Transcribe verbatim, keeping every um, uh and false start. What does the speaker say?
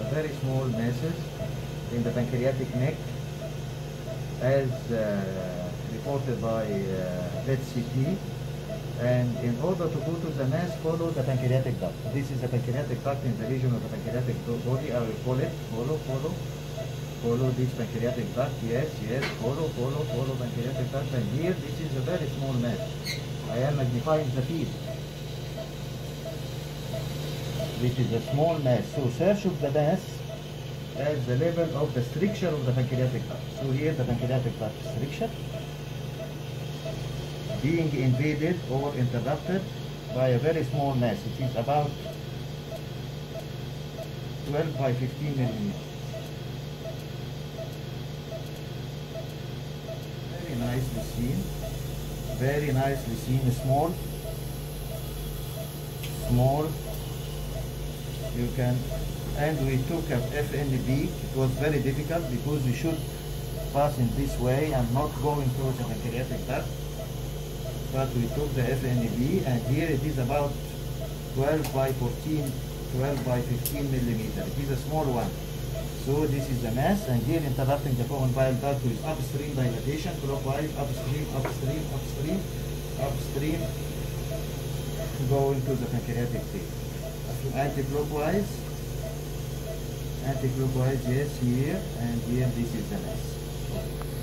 very small masses in the pancreatic neck, as uh, reported by uh, P E T C T. And in order to go to the mass, follow the pancreatic duct. This is the pancreatic duct in the region of the pancreatic body. I will call it. Follow, follow, follow this pancreatic duct. Yes, yes. Follow, follow, follow pancreatic duct. And here, this is a very small mass. I am magnifying the field. This is a small mass. So search of the mass at the level of the stricture of the pancreatic duct. So here, the pancreatic duct stricture being invaded or interrupted by a very small mass. It is about twelve by fifteen millimeters. Very nicely seen. Very nicely seen. Small. Small. You can, and we took a F N B. It was very difficult because we should pass in this way and not going through the pancreatic duct. But we took the F N B, and here it is about twelve by fourteen, twelve by fifteen millimeter. It is a small one. So this is the mass, and here interrupting the common bile duct with upstream dilatation, clockwise, upstream, upstream, upstream, upstream, going to the pancreatic field. Anti-clockwise, anti-clockwise, yes, here, and here this is the mass.